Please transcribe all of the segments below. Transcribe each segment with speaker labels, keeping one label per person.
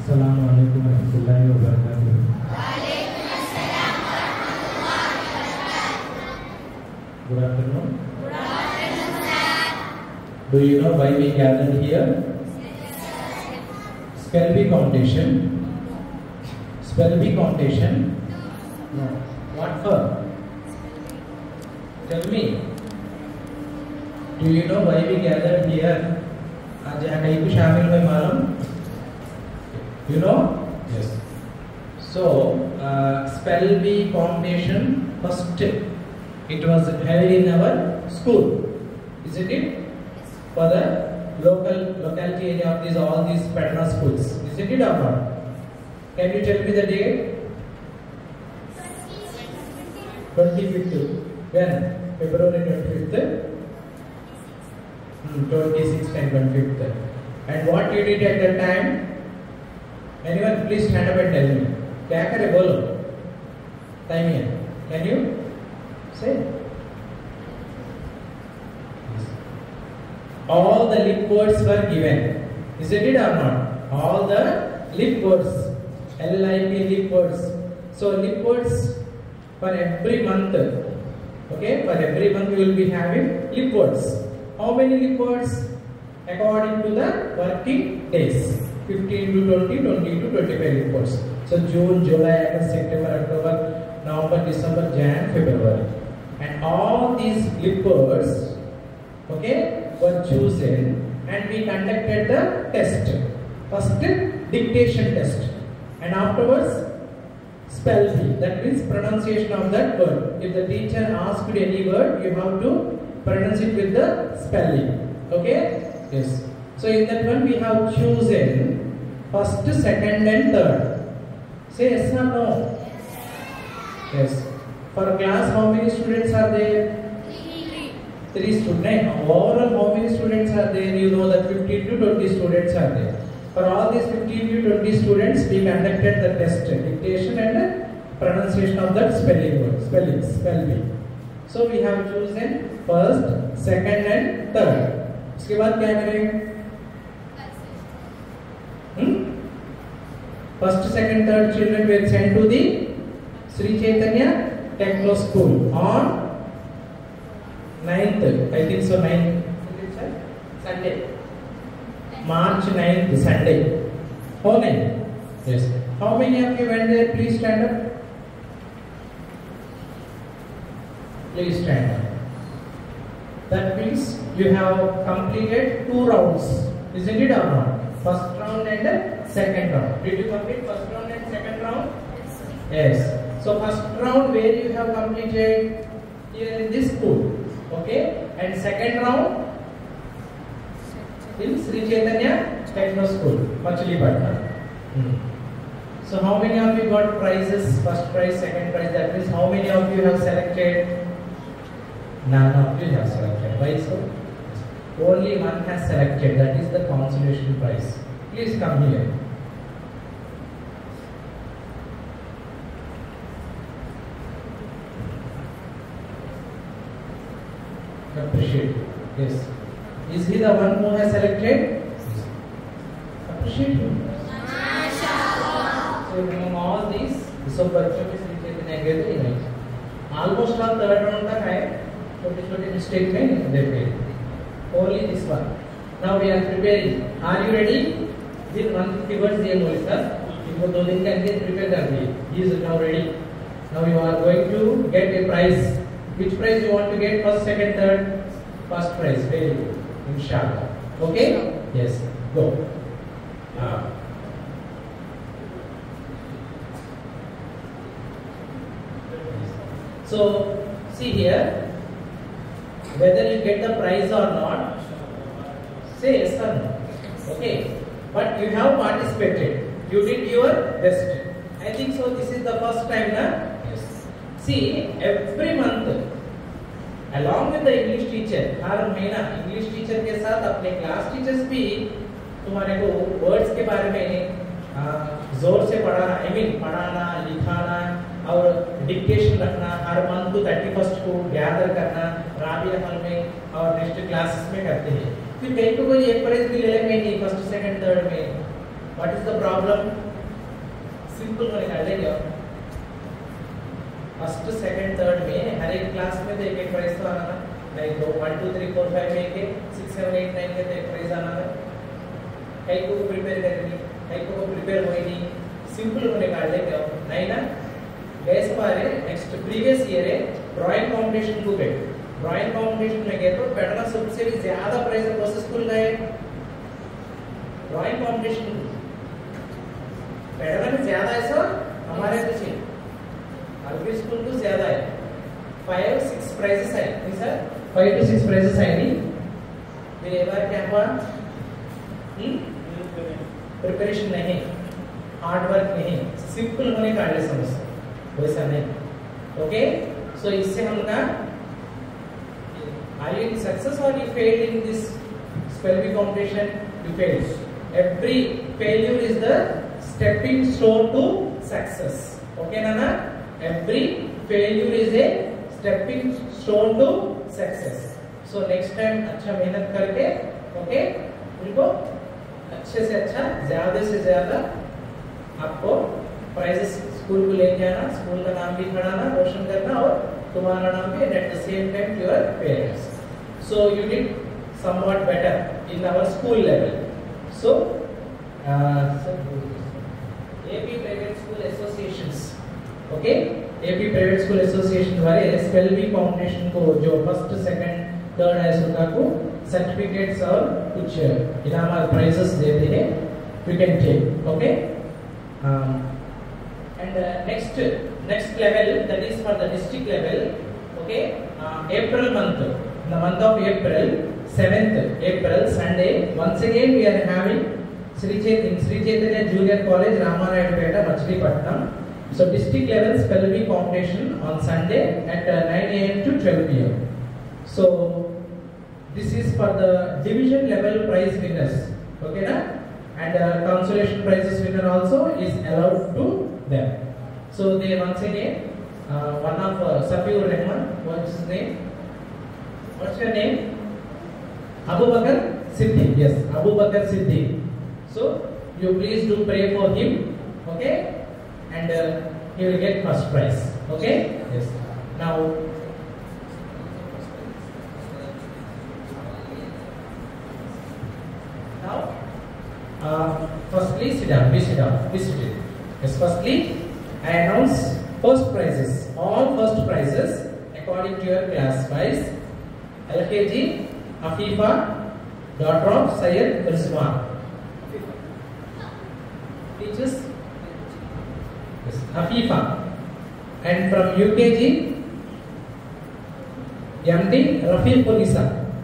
Speaker 1: Assalamualaikum warahmatullahi wabarakatuh. Good afternoon. Do you know why we gathered here? Spell bee competition. Spell bee competition. No. What for? Tell me. Do you know why we gathered here? आज यहाँ कहीं कुछ शामिल में मालूम? You know? Yes. So, spell bee competition first. It was held in our school, isn't it? For the locality area of all these Patna schools, isn't it or not? Can you tell me the date? 25th. When? February 25th. 26th and 25th. And what you did at that time? Anyone please stand up and tell me. क्या करे बोलो? Time here. Can you say? All the lip words were given. Isn't it or not? All the lip words. LIP lip words. So lip words for every month. Okay, for every month we will be having lip words. How many lip words? According to the working days. 15 to 20, 20 to 25 lip words. So June, July, August, September, October, November, December, Jan, February. And all these lip words, okay, were chosen and we conducted the test. First, dictation test. And afterwards, spell bee. That means pronunciation of that word. If the teacher asked any word, you have to pronounce it with the spelling. Okay? Yes. So in that one we have chosen first, second and third. Say yes or no? Yes. For class how many students are there? 3 students. Overall how many students are there? You know that 15 to 20 students are there. For all these 15 to 20 students we conducted the test, dictation and pronunciation of that spelling word, spell bee. So we have chosen first, second and third. उसके बाद क्या करेंगे? First, second, third children were sent to the Sri Chaitanya Techno School on 9th, I think so 9th, Sunday. March 9th, Sunday. How many? Yes. How many of you went there? Please stand up. Please stand up. That means you have completed 2 rounds. Isn't it or not? First round and second round. Did you complete first round and second round? Yes. So first round where you have completed here in this school. Okay. And second round in Sri Chaitanya Techno School, Machilipatnam. So how many of you got prizes? First prize, second prize. That means how many of you have selected? None of you have selected. Why so? Only one has selected. That is the consolation prize. Please come here. Appreciate. Yes. Is he the one who has selected? Appreciate him. So among all these, सब बच्चों के सीखे थे गए थे नहीं. Almost all third round तक आए. छोटे-छोटे mistake में they failed. Only this one. Now we are preparing. Are you ready? Then 150 words दिए मोली सर. इनको 2 दिन का इनके prepare कर दिए. He is now ready. Now you are going to get a prize. Which prize you want to get? First, second, third. First prize. Very good. Inshallah. Okay? Yes. Go. So see here. Whether you get the prize or not, say yes or no. Okay. But you have participated. You did your best. I think so. This is the first time, na? Yes. See, every month, along with the English teacher, हर महीना English teacher के साथ अपने class teachers भी तुम्हारे को words के बारे में जोर से पढ़ाना, I mean पढ़ाना, लिखाना और डिक्टेशन रखना, हर मंथ को 31st को गैदर करना राबिया हॉल में और नेक्स्ट क्लासेस में करते हैं. फिर कहीं को कोई एक प्राइज भी ले लेंगे नहीं फर्स्ट सेकंड थर्ड में. What is the problem? Simple होने का लेंगे फर्स्ट सेकंड थर्ड में हर एक क्लास में तो एक एक प्राइस तो आना था लाइक 1 2 3 4 5 में एक 6 7 8 9 के तो एक प्राइस आना था कई को प्रिपेयर करेंगे कई को प्रिपेयर होएगी सिंपल होने का लेंगे नहीं ना बेस पारे नेक्स्ट प्रीवियस ईयर है ड्राइंग कंपटीशन को गए ड्राइंग कंपटीशन में गए तो पैटर्न सबसे भी ज्यादा प्राइस प्रोसेस स्कूल गए ड्राइंग कंपटीशन पैटर्न में ज्यादा है सर हमारे पीछे अरबी स्कूल को ज्यादा है 5 6 प्राइजेस है नहीं सर 5 to 6 प्राइजेस है नहीं फिर एक बार क्या हुआ प्रिपरेशन नहीं हार्ड वर्क नहीं सिंपल होने का आइडिया समझ वैसा नहीं ओके सो इससे हम ना are you in success or you failed in this spelling competition you failed every failure is the stepping stone to success okay nana every failure is a stepping stone to success so next time अच्छा मेहनत करके okay उनको अच्छे से अच्छा ज्यादा से ज्यादा आपको प्राइजेस स्कूल को लेके आना स्कूल का नाम भी खड़ाना रोशन करना और तुम्हारा नाम भी at the same time to your parents so you did somewhat better in our school level so AP private school associations okay AP private school association वाले स्पेल बी कॉम्पिटिशन को जो फर्स्ट सेकंड थर्ड है उसका को certificates और कुछ इनाम और प्राइजेस देते हैं we can take okay and next level that is for the district level okay April month in the month of April 7th April Sunday once again we are having Sri Chaitanya Junior College Ramarayapeta Machilipatnam so district level spell bee competition on Sunday at 9 a.m. to 12 p.m. so this is for the division level prize winners okay na and consolation prizes winner also is allowed to them so they once again one of Safiur Rahman what's his name what's your name Abu Bakr Siddiq yes Abu Bakr Siddiq so you please do pray for him okay and he will get first prize okay yes now firstly sit down please sit down please sit down yes firstly I announce first prizes all first prizes according to your class wise LKG Afifa daughter of Syed Rizwan teachers yes Afifa and from UKG MD Rafiq Nisa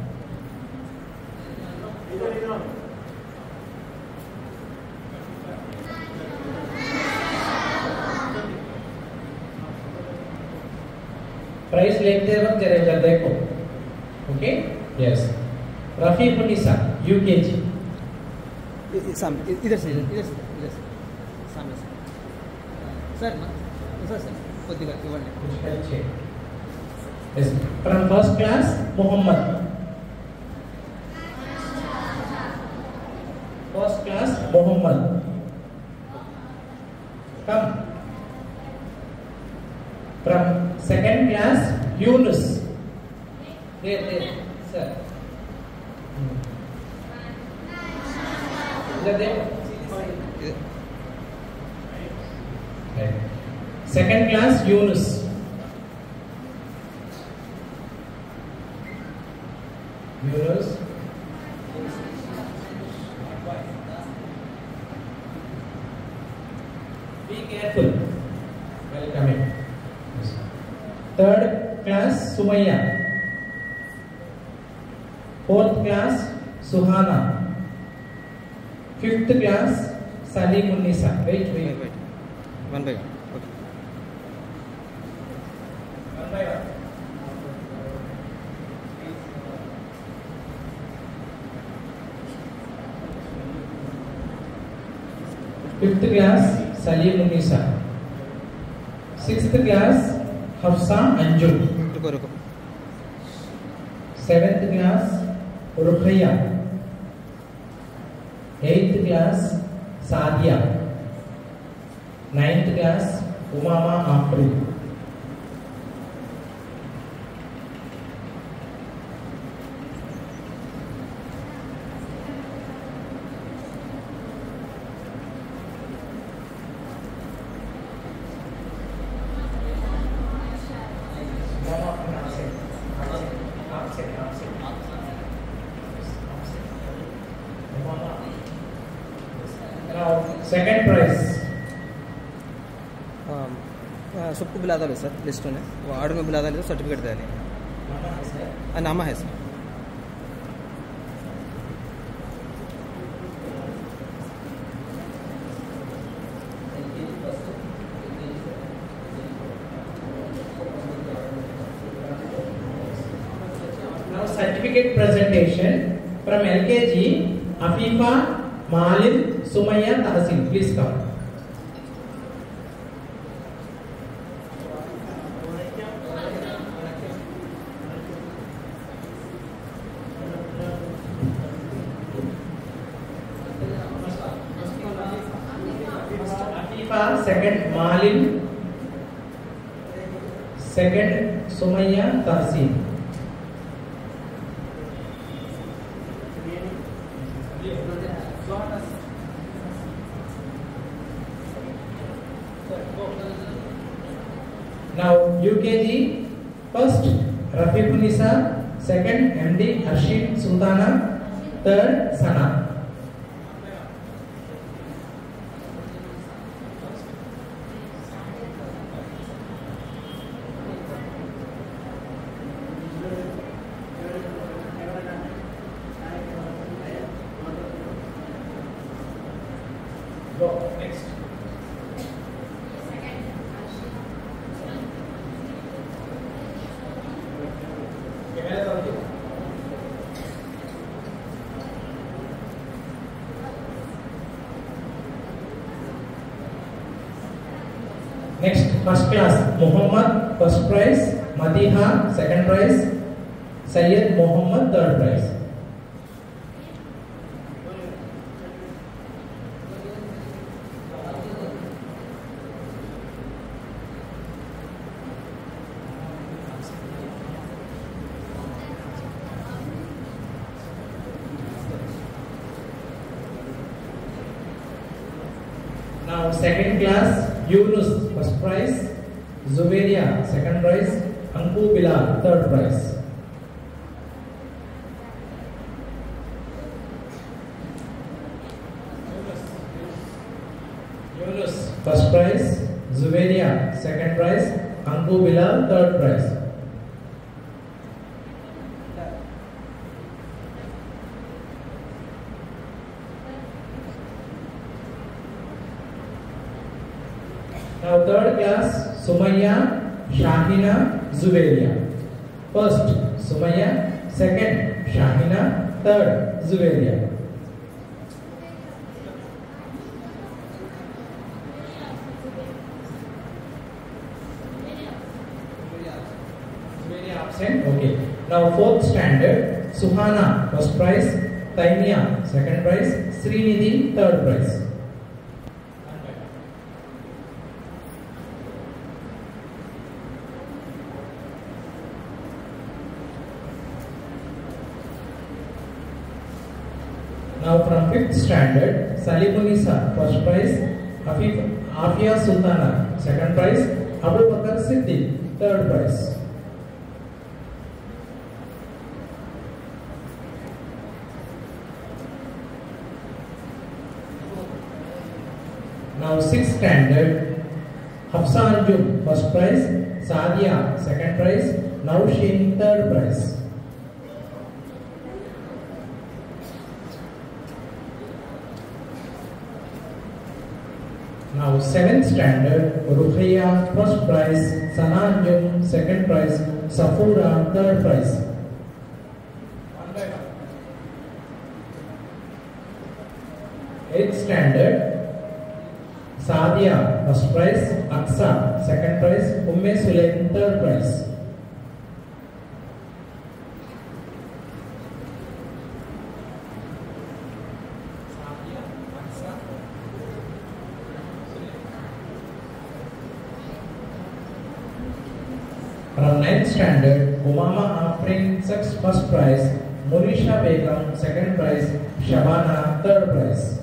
Speaker 1: prize लेते वक्त जरा इधर देखो okay yes Rafiq Nisa UKG
Speaker 2: इधर से सामने sir sir కొద్దిగా ఇవ్వండి
Speaker 1: कुछ अच्छे yes from first class Mohammad first class Mohammad come from second class Yunus there sir there second class Yunus be careful welcome in third class Sumaya fourth class Suhana fifth class Salimunnisa wait
Speaker 2: one by one okay
Speaker 1: one by one fifth class Salimunnisa sixth class Hafsa Anjum
Speaker 2: रुको
Speaker 1: seventh class Rukhaya eighth class Sadia. 9th class, Umama Afri. Second prize.
Speaker 2: सबको बुला दो sir list में वो order में बुला दो certificate दे दें नामा है sir
Speaker 1: Now certificate presentation from LKG Afifa Malin Sumaya Tahsin. Please come. Afifa, second Malin, second Sumaya Tahsin. Now UKG, first Rafiqunisa, second MD Arshid Sultana, third Sana. Go next. Next, first class Muhammad, first prize, Madiha, second prize, Sayyid Muhammad, third prize. Now second class Yunus, first prize, Zuberia, second prize, Anku Bilal, third prize. Yunus, first prize, Zuberia, second prize, Anku Bilal, third prize. Now third class Sumaya, Shahina, Zuberia. First Sumaya, second Shahina, third Zuberia. Zuberia absent. Okay. Now fourth standard Suhana, first prize, Taimia, second prize, Srinidhi, third prize. Now from 5th standard, Salimunisa, first prize, Afia Sultana, second prize, Abu Bakr Siddiq, third prize. Now 6th standard, Hafsa Arjun, first prize, Sadia, second prize, Naushin, third prize. Now 7th standard, Rukhaya, first prize, Sananjum, second prize, Safura, third prize. 8th standard, Sadia, first prize, Aksa, second prize, Umme Sulaim, third prize. From 9th standard, Umama Afrin first prize, Munisha Begum second prize, Shabana third prize.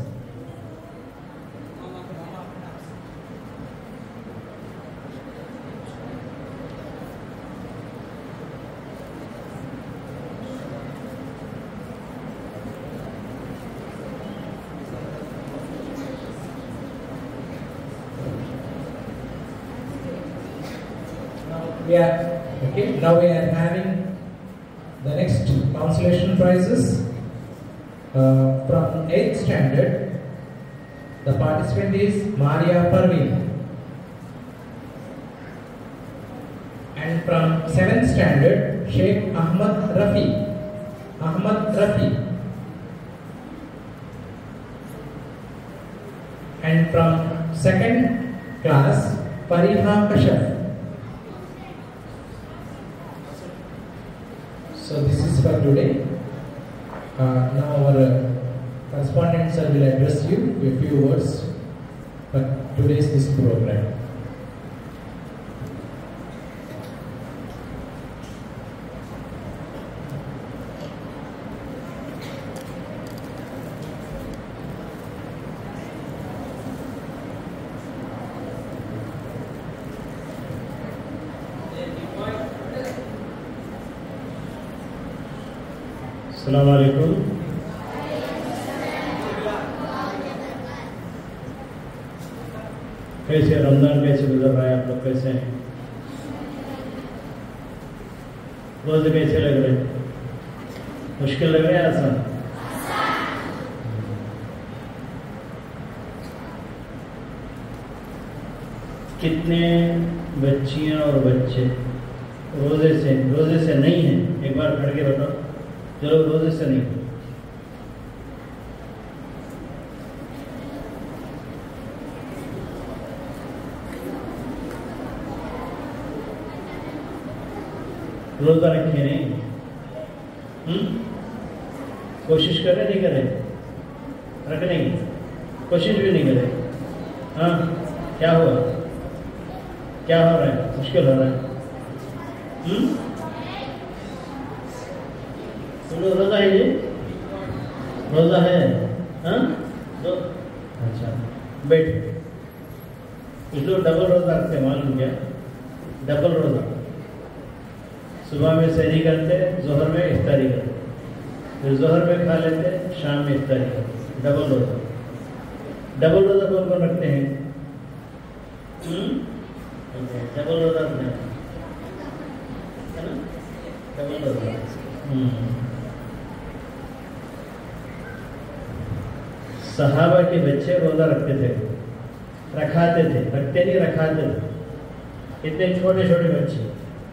Speaker 1: Now we are having the next consolation prizes. From 8th standard, the participant is Maria Parveen. And from 7th standard, Sheikh Ahmad Rafi. And from 2nd class, Fariha Kashaf. So this is for today. Now our correspondent sir will address you with a few words for today's this program.
Speaker 3: अस्सलाम वालेकुम। कैसे रमज़ान कैसे गुजर रहा है, आप लोग कैसे हैं? रोज़े कैसे लग रहे हैं? मुश्किल लग रहे हैं आसान? कितने बच्चियां और बच्चे रोज़े से नहीं हैं? एक बार खड़ के बताओ। चलो, रोज़े से नहीं। रोज़ा रखे नहीं? कोशिश करें नहीं करें? रखने की कोशिश भी नहीं करें? हाँ, क्या हुआ? क्या हो रहा है? मुश्किल हो रहा है? रोज़ा है जी? रोज़ा है? हाँ, तो अच्छा बैठ। कुछ लोग डबल रोज़ा रखते हैं, मालूम क्या? डबल रोज़ा। सुबह में सहरी करते, जोहर में इफ्तारी करते, फिर जोहर में खा लेते, शाम में इफ्तारी करते। डबल रोज़ा। डबल रोज़ा कौन कौन रखते हैं? डबल रोज़ा रखते हैं, है ना? डबल रोज़ा। सहाबा के बच्चे रोज़ा रखते थे, रखाते थे, रखते नहीं रखाते थे। इतने छोटे छोटे बच्चे,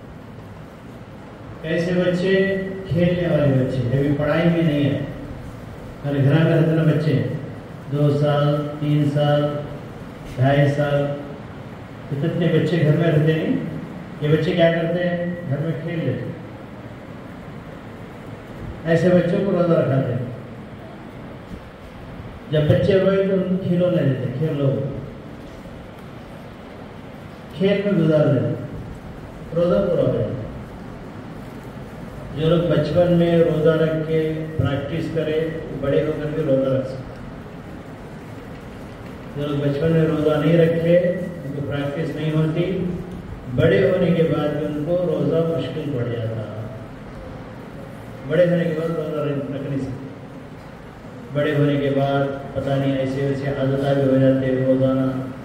Speaker 3: ऐसे बच्चे खेलने वाले बच्चे, अभी पढ़ाई भी नहीं है। हमारे घर में रहते ना बच्चे 2 साल 3 साल 2.5 साल, इतने बच्चे घर में रहते नहीं। ये बच्चे क्या करते हैं? घर में खेल लेते। ऐसे बच्चों को रोज़ा रखाते हैं। जब बच्चे रोए तो उनको खिलौने देते, खेल लो, खेल में गुजार देते, रोज़ा पूरा हो जाता। जो लोग बचपन में रोज़ा रख के प्रैक्टिस करे, बड़े होकर भी रोज़ा रख सकते। जो लोग बचपन में रोज़ा नहीं रखे, उनको प्रैक्टिस नहीं होती, बड़े होने के बाद भी उनको रोज़ा मुश्किल पड़ जाता। बड़े होने के बाद रोज़ा रख नहीं सकते। बड़े होने के बाद पता नहीं ऐसे वैसे आदत भी हो जाते हैं। रोज़ाना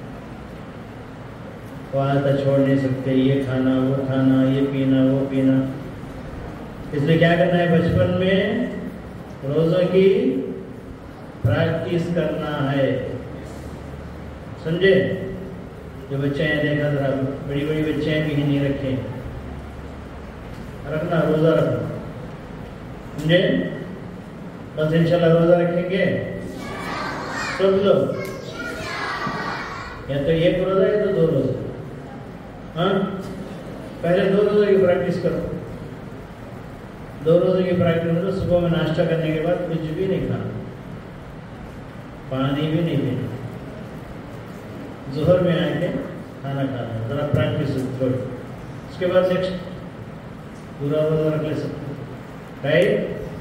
Speaker 3: वो आदत छोड़ नहीं सकते, ये खाना वो खाना, ये पीना वो पीना। इसलिए क्या करना है? बचपन में रोज़ों की प्रैक्टिस करना है, समझे? जो बच्चे हैं, देखा जरा, बड़ी बड़ी बच्चे हैं भी नहीं रखे, रखना, रोज़ा रखना, समझे? बस इंशाल्लाह रोज़ा रखेंगे सब लोग, या तो एक रोज़ा या तो 2 रोज़ा। हाँ, पहले 2 रोज़े की प्रैक्टिस करो। 2 रोज़े की प्रैक्टिस करो। सुबह में नाश्ता करने के बाद कुछ भी नहीं खाना, पानी भी नहीं पीना, जोहर में आके खाना खाना, ज़रा प्रैक्टिस करो। उसके बाद नेक्स्ट पूरा रोजा रख ले सकते, राइट?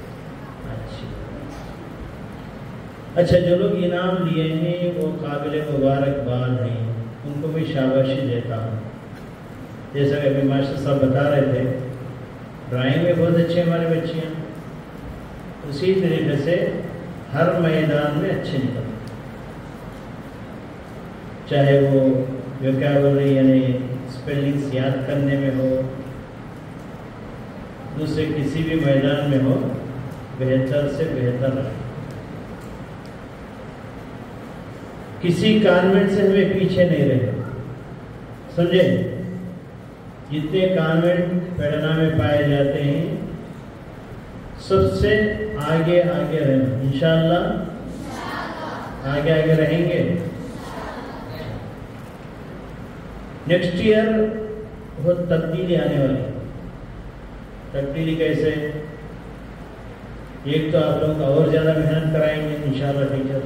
Speaker 3: अच्छा, जो लोग इनाम लिए हैं वो काबिल मुबारकबाद हैं, उनको भी शाबाशी देता हूँ। जैसा कि अभी मास्टर साहब बता रहे थे, ड्राइंग में बहुत अच्छे हमारे बच्चे हैं, उसी तरीके से हर मैदान में अच्छे निकलते, चाहे वो वोकैबुलरी यानी स्पेलिंग्स याद करने में हो, दूसरे किसी भी मैदान में हो, बेहतर से बेहतर रहे। किसी कॉन्वेंट से हमें पीछे नहीं रहे, समझे? जितने कॉन्वेंट पढ़ना में पाए जाते हैं सबसे आगे आगे रहना, इंशाअल्लाह आगे आगे रहेंगे। नेक्स्ट ईयर बहुत तब्दीली आने वाली। तब्दीली कैसे? एक तो आप लोग और ज़्यादा मेहनत कराएंगे इंशाअल्लाह टीचर्स।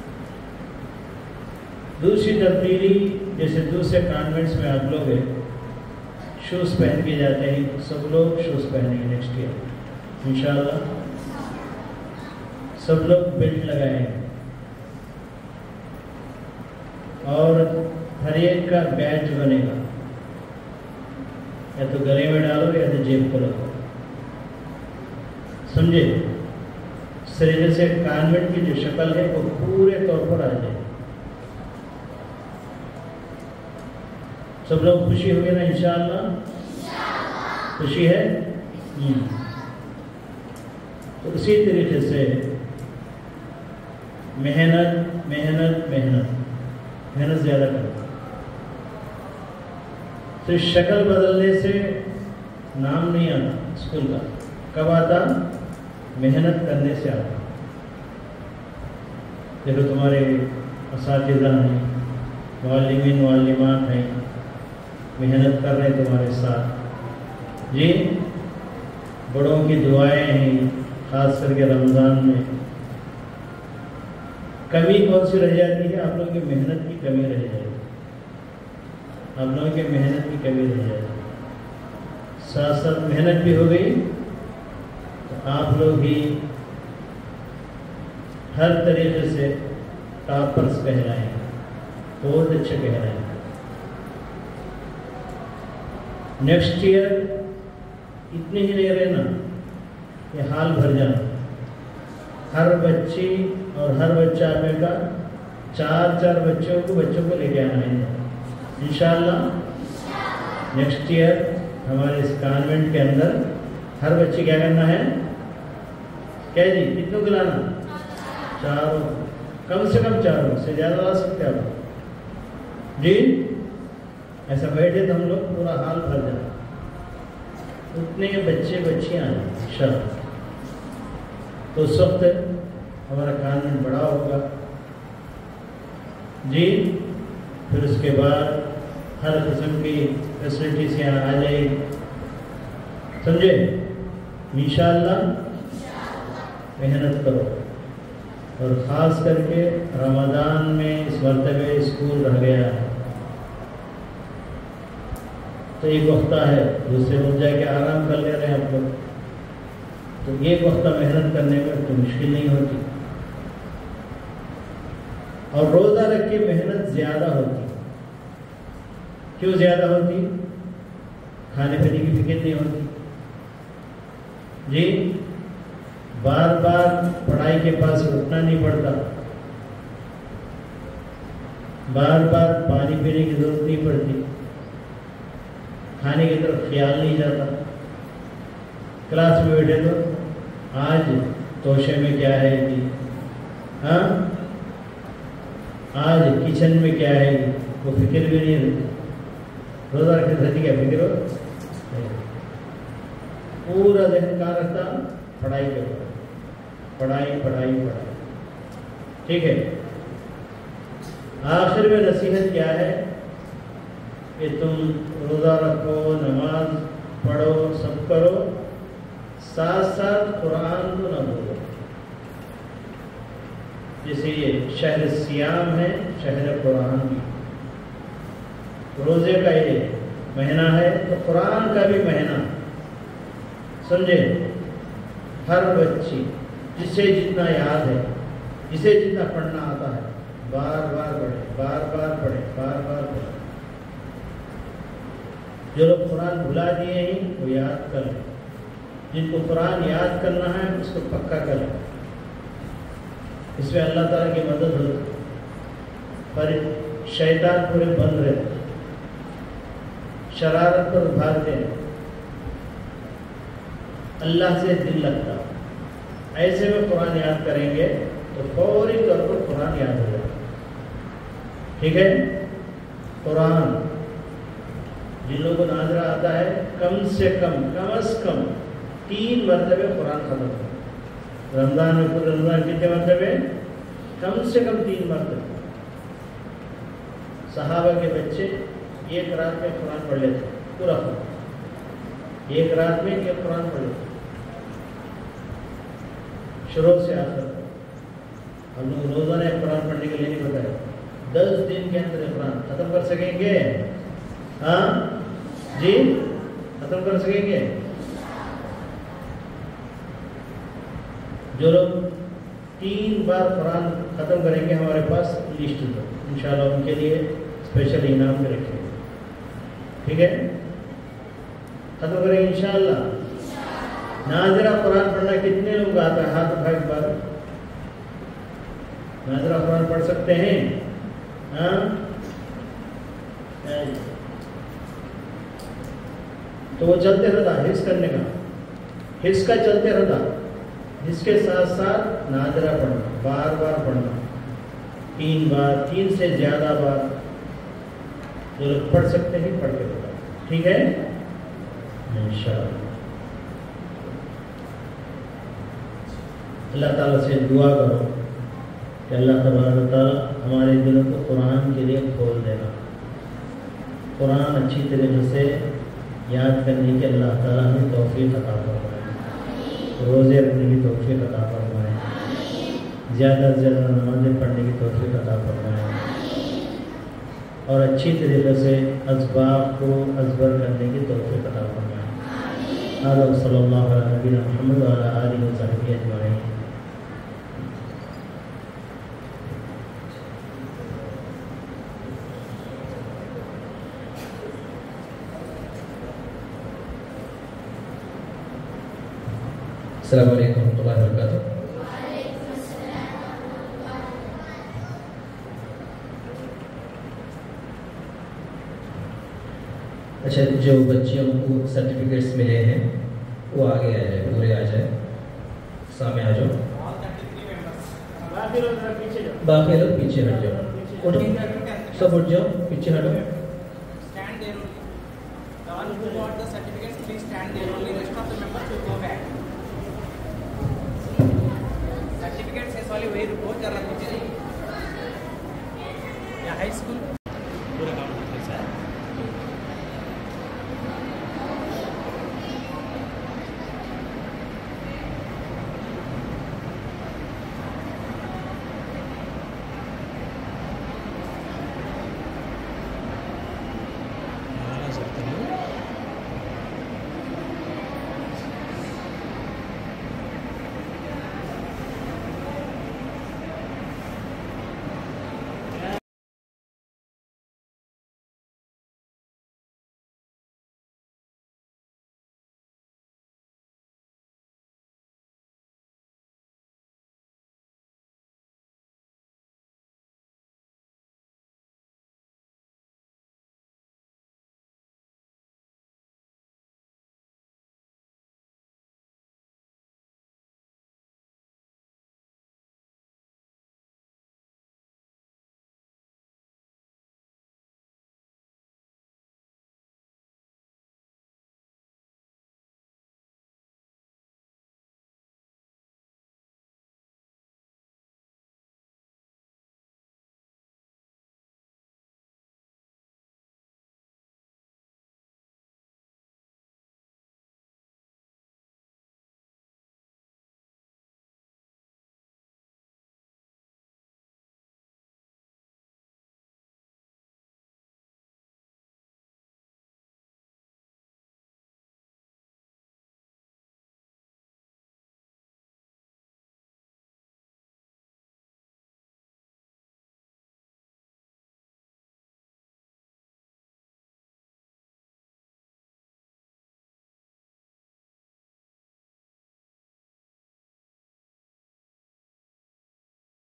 Speaker 3: दूसरी तब्दीली, जैसे दूसरे कॉन्वेंट्स में आप लोग शूज़ पहन के जाते हैं, सब लोग शूज़ पहनेंगे नेक्स्ट ईयर इंशाअल्लाह। सब लोग बेल्ट लगाएंगे और हर एक का बैज बनेगा, या तो गले में डालो या तो जेब पर रखो, समझे? इस तरीके से कॉन्वेंट की जो शक्ल है वो पूरे तौर पर आ जाए। सब लोग खुशी हो गए ना इंशाअल्लाह? खुशी है? तो इसी तरीके से मेहनत मेहनत मेहनत मेहनत ज़्यादा करो। तो शक्ल बदलने से नाम नहीं आता स्कूल का, कब आता? मेहनत करने से आता। देखो तुम्हारे असातिज़ा हैं, मुअल्लिमीन मुअल्लिमात हैं, मेहनत कर रहे हैं तुम्हारे साथ जी। बड़ों की दुआएं हैं, खास करके रमज़ान में। कमी कौन सी रह जाती है? आप लोगों की मेहनत की कमी रह जाएगी, आप लोगों की मेहनत की कमी रह जाएगी। साथ साथ मेहनत भी हो गई तो आप लोग भी हर तरीके से टॉपर्स कहलाएंगे, बहुत अच्छे कहलाएंगे। नेक्स्ट ईयर इतने ही नहीं रहना, ये हाल भर जाना। हर बच्ची और हर बच्चा का 4-4 बच्चों को लेके आना है इंशाअल्लाह। नेक्स्ट ईयर हमारे इस कॉन्वेंट के अंदर हर बच्चे क्या करना है? क्या जी? कितनों को लाना? 4, कम से कम 4 से ज़्यादा ला सकते हैं आप जी। ऐसा बैठे तो हम लोग पूरा हाल भर जाए, उतने बच्चे बच्चियाँ आए इंशाअल्लाह। तो उस वक्त हमारा कॉन्वेंट बड़ा होगा जी। फिर उसके बाद हर किस्म की फैसिलिटीज यहाँ आ जाएगी, समझे? इंशाअल्लाह मेहनत करो। और ख़ास करके रमज़ान में इस मरतबे स्कूल रह गया है तो एक वक्ता है, दूसरे वक्त जाके आराम कर ले रहे हैं आप लोग, तो एक वक्त मेहनत करने में तो मुश्किल नहीं होती। और रोज़ा रख के मेहनत ज़्यादा होती। क्यों ज़्यादा होती? खाने पीने की फिक्र नहीं होती जी। बार बार पढ़ाई के पास उठना नहीं पड़ता, बार बार पानी पीने की जरूरत नहीं पड़ती, खाने की तरफ ख्याल नहीं जाता। क्लास में बैठे तो आज तोशे में क्या है जी, हाँ आज किचन में क्या है, वो फिक्र भी नहीं रहती। रोज़ा रखते रहती क्या फिक्र हो? पूरा दिन कहाँ रखता? पढ़ाई के ऊपर, पढ़ाई पढ़ाई पढ़ाई। ठीक है, आखिर में नसीहत क्या है कि तुम रोज़ा रखो, नमाज पढ़ो, सब करो, साथ साथ कुरान को न भूलो। जैसे ये शहर सियाम है, शहर कुरान भी। रोज़े का ये महीना है तो कुरान का भी महीना, समझे? हर बच्ची जिसे जितना याद है, जिसे जितना पढ़ना आता है, बार बार पढ़े, बार बार पढ़े, बार बार पढ़े। जो लोग कुरान भुला दिए हैं वो याद कर लें, जिनको कुरान याद करना है उसको पक्का कर लें। इसमें अल्लाह ताला की मदद होती, पर शैतान पूरे बंद रहते, शरारत पर भागते हैं, अल्लाह से दिल लगता। ऐसे में कुरान याद करेंगे तो फौरी तौर पर कुरान याद हो जाएगा। ठीक है? कुरान जिन लोगों को नाजरा आता है कम से कम 3 मरतबे कुरान खत्म करें। रमजान में पूरे रमजान कितने मरतबे? कम से कम 3 मरतबे। सहाबा के बच्चे एक रात में कुरान पढ़ लेते पूरा, एक रात में एक कुरान पढ़ लेते शुरू से आखिर। हम लोग रोजाना एक कुरान पढ़ने के लिए नहीं बताया, 10 दिन के अंदर कुरान खत्म कर सकेंगे? हाँ जी, खत्म कर सकेंगे? जो लोग 3 बार कुरान खत्म करेंगे हमारे पास लिस्ट दो, इंशाल्लाह उनके लिए स्पेशल इनाम में रखेंगे। ठीक है? खत्म करेंगे इंशाल्लाह। नाज़िरा कुरान पढ़ना कितने लोग आता है? हाथ उठा एक बार। नाज़िरा कुरान पढ़ सकते हैं? हाँ, तो वो चलते रहता हिस्स करने का, हिस्स का चलते रहता, जिसके साथ साथ नाज़िरा पढ़ना, बार बार पढ़ना, 3 बार, 3 से ज़्यादा बार जो लोग पढ़ सकते हैं पढ़ के बताओ। ठीक है? इंशाअल्लाह। अल्लाह ताला से दुआ करो कि अल्लाह तबारक ताला हमारे दिलों को कुरान के लिए खोल देना, कुरान अच्छी तरीके से याद करने की अल्लाह ताला हमें तौफीक अता फरमाए, रोज़े रखने की तौफीक अता फरमाए, ज़्यादा से ज़्यादा नमाज़ें पढ़ने की तौफीक अता फरमाए और अच्छी तरीके से असबाब को अज़बर करने की तौफीक अता फरमाए। हज़रत सल्लल्लाहु अलैहि मुहम्मद व अला आलिहि व सहबिहि अजमईन।
Speaker 1: अस्सलामु अलैकुम वरहमतुल्लाहि वबरकातुहू। अच्छा, जो बच्चियों को सर्टिफिकेट्स मिले हैं वो आगे आ जाए, पूरे आ जाए, सामने आ जाओ। बाकी लोग पीछे हट जाओ, उठो, सब उठ जाओ, पीछे हटो।
Speaker 4: Stand there only. The one who got the certificates, please stand there only. Rest of the members will go back. Certificates is only where you go. जरा पीछे जाइए। या हाई स्कूल